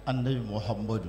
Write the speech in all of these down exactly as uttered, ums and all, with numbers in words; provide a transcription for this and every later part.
annabi Muhammadu.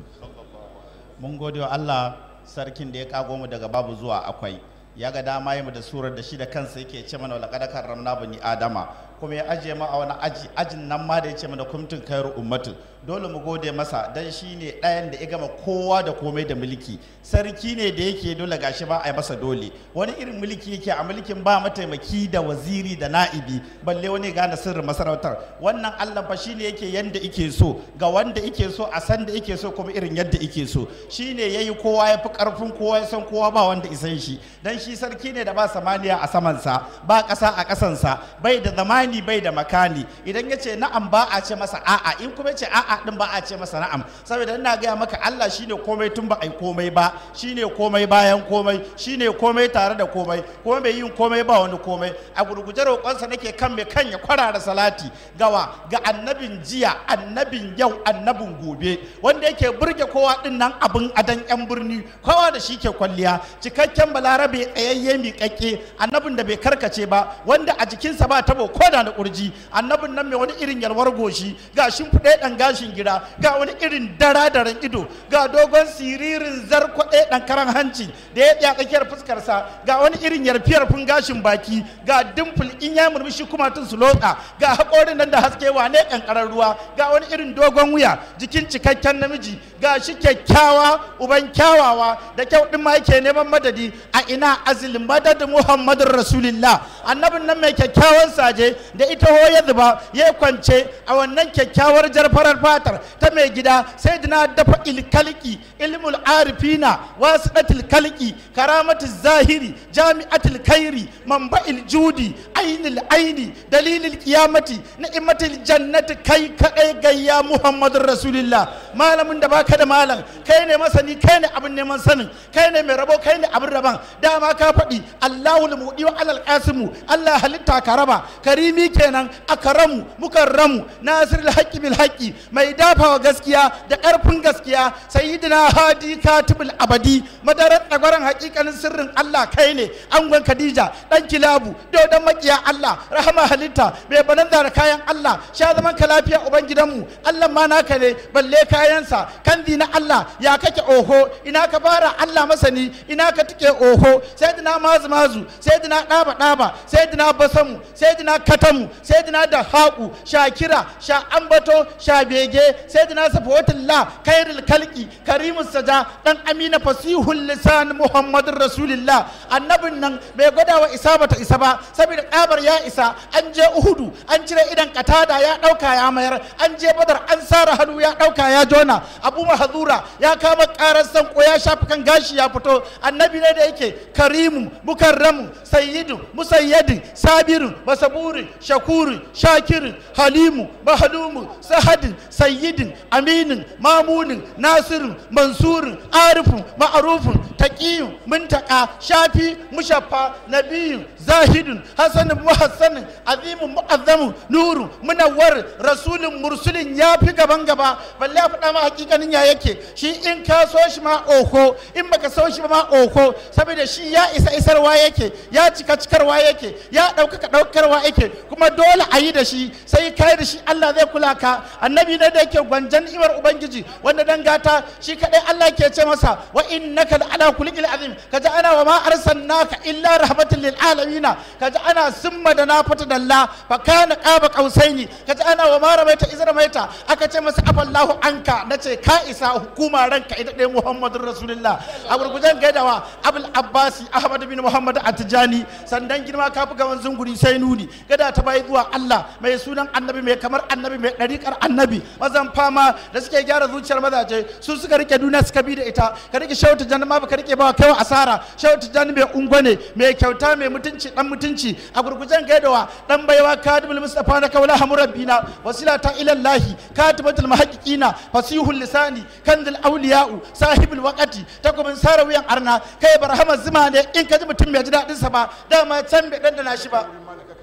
Mun gode wa Allah sarkin da ya kago mu daga babu zuwa akwai, ya ga dama yi mu da surar da shi da kansa yake ce mana laqad karramna bani adama, kuma ya ajiye mu a wani aji ajin nan ma da ya ce mana kuntum khairu ummatin. Dole mu gode masa dan shi ne ɗayan da ya gama kowa da komai da mulki, sarki ne da yake dole gashi ba a yi masa dole. Wani irin mulki yake a mulkin ba mataimaki da waziri da na'ibi, balle wani gane sirrin masarautar. Wannan Allah fa shine yake yanda yake so ga wanda yake so a san da yake so kuma irin yadda yake so. Shine yayi kowa ya fi karfin kowa, ya san kowa ba wanda isan shi, dan shi sarki ne da ba samaniya a samansa, ba ƙasa a ƙasansa, bai da zamani bai da makani. Idan ya ce na'am ba a ce masa a'a, in kuma ya ce a'a din ba a ce masa na'am, saboda ina gaya maka Allah shine komai tun ba ai komai ba, shine komai bayan komai, shine komai tare da komai, kuma bai yin komai ba wani komai. A gurguje roƙonsa nake kan mai kan ya kwarara salati gawa ga annabin jiya, annabin yau, annabin gobe, wanda yake burge kowa din nan abin adan yan birni, kowa da shi ke kwalliya, cikakken balarabe tsayayye miƙaƙƙe, annabin da bai karkace ba, wanda a jikinsa ba tabo ko da na kurji, annabin nan mai wani irin yalwar goshi, ga shimfiɗe ɗan gashin gida, ga wani irin dara-daren ido, ga dogon siririn zarkwaɗe ɗan karan hanci da ya tsaya tsakiyar fuskarsa, ga wani irin yarfiyar fun gashin baki, ga dimple in ya murmushi kuma tun su lotsa, ga haƙorin nan da haske wane ƙanƙarar ruwa, ga wani irin dogon wuya, jikin cikakken namiji, ga shi kyakkyawa uban kyawawa, da kyau ɗin ma yake neman madadi a ina azil madad Muhammadun Rasulillah. Annabin nan mai kyakkyawan saje da ita hoya zuba ya kwance a wannan kyakkyawar jarfarar fatar ta mai gida sai dina dafa ilkalki ilmul arifina wasidatul kalki karamatu zahiri jami'atul khairi manba'il judi ainil aini dalilil qiyamati ni'matul jannati kai kadai gayya Muhammadur Rasulillah. Malamin da baka da malam, kai ne masani, kai ne abin neman sanin, kai ne mai rabo, kai ne abin raban, dama ka faɗi Allahul mu'di wa alal qasimu, Allah halitta ka raba, karimi kenan, akaramu mukarramu, nasirul haqqi bil haqqi, mai dafawa gaskiya da ƙarfin gaskiya, sayyidina hadi katibul abadi, madarar tsagwaron haƙiƙanin sirrin Allah kai ne, angon Khadija dan kilabu, dodon makiya Allah, rahama halitta, mai bananza da kayan Allah, sha zaman ka lafiya uban gidanmu, Allah ma naka ne balle kayansa, kandi na Allah ya kake oho, ina ka fara Allah masani, ina ka tike oho, sayyidina mazu mazu, sayyidina daba daba, sayyidina basamu, sayyidina katamu, sayyidina da haƙu, shakira, sha ambato, sha bege, sayyidina safawatullah, khairul kalki, karimus saja, dan amina fasihul lisan Muhammadur Rasulillah. Annabin nan bai gwada wa isa bata isa ba, saboda kabar ya isa, an je Uhudu, an cire idan katada ya dauka ya mayar, an je Badar an sara hannu ya dauka ya jona, Abu Mahzura ya kama karar sanko ya shafi kan gashi ya fito. Annabi ne da yake karimu mukarramu sayyidu musayyidin sabirin masaburin shakurin shakirin halimu mahlumu sahadin sayyidin aminin mamunin nasirin mansurin arifin ma'arufin taqiyun muntaka shafi mushaffa nabiyin zahidun hasanin muhassanin azimin mu'azzamin nuru munawwar rasulun mursulin ya fi gaban gaba, balle ya faɗa ma hakikanin ya yake shi, in ka so shi ma oho, in baka so shi ma oho, saboda shi ya isa isarwa yake, ya cika cikarwa yake, ya ɗaukaka ɗaukarwa yake, kuma dole a yi da shi, sai kai da shi Allah zai kula ka. Annabi ne da yake gwanjan iwar ubangiji, wanda dan gata shi kadai Allah ke ce masa wa innaka ala kulikil azim, kaji ana wa ma arsalnaka illa rahmatan lil alamin, kaji ana summa da na fata dalla fa kana qaba qausaini, kaji ana wa ma ramaita iz ramaita, aka ce masa afallahu anka, nace ka isa hukuma ranka ita dai Muhammadur Rasulullah. A gurgujen gaidawa Abul Abbasi Ahmad bin Muhammad Atijani, sandan girma kafi gaban zunguri sai nuni, gada ta bai zuwa Allah mai sunan annabi, mai kamar annabi, mai dariƙar annabi, mazan fama da suke gyara zuciyar mazaje, su suka rike duniya suka bi da ita. Ka rike Shehu Tijjani ma baka rike ba kai wa asara. Shehu Tijjani mai ungwane, mai kyauta, mai mutunci, dan mutunci. A gurgujen gaidawa dan baiwa Kadibul Mustafa na kaula hamurabbina, wasilata ila Allah, katibatul muhaqqiqina, fasihul lisani, kanzul awliya'u, sahibul waqati, takubin sarawiyan arna. Kai barhama zuma ne, in ka ji mutum bai ji dadin sa ba, dama can bai dandana shi ba.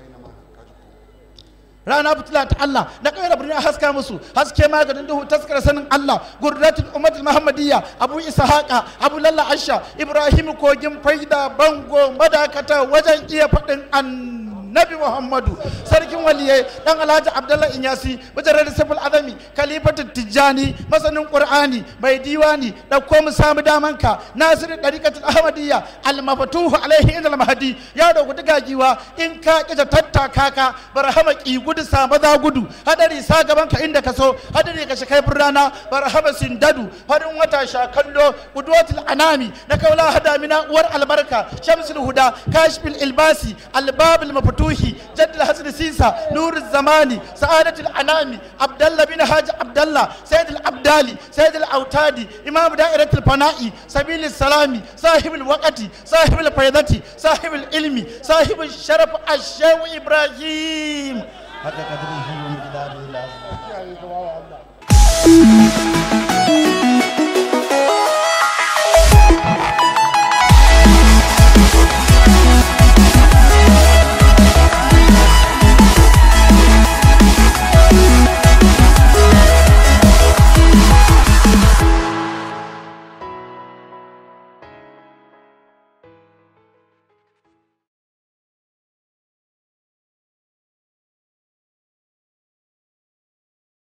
rana fitila ta Allah na kai da birni haska musu, haske maganin duhu, taskar sanin Allah, gurratul ummatul muhammadiyya, Abu Ishaqa, Abu Lalla Asha, Ibrahim kogin faida, bango madakata wajen iya faɗin an nabi muhammadu sarkin waliyai dan alhaji abdullahi inyasi bajarar sifil azami kalifatu tijjani masanin qur'ani mai diwani dauko mu samu damanka nasiru dariqatul ahmadiyya al-mafatuhu alaihi indal mahdi ya dogo diga giwa in ka kita tattaka ka barhama ki gudu sa maza gudu hadari sa gaban ka inda ka so hadari ka shakai rana barhama sindadu farin wata shakallo qudwatul anami na kaula hadamina uwar albarka shamsul huda kashfil ilbasi albab almaftuhi jadd alhasan sisa nur zamani sa'adatul anami abdallah bin haji abdallah sayyid al-abdali sayyid al-autadi imam da'iratul fana'i sabil salami sahib al-waqti sahib al-faydati sahib al-ilmi sahib al-sharaf ash-shaykh ibrahim hada kadrihi wa miqdarihi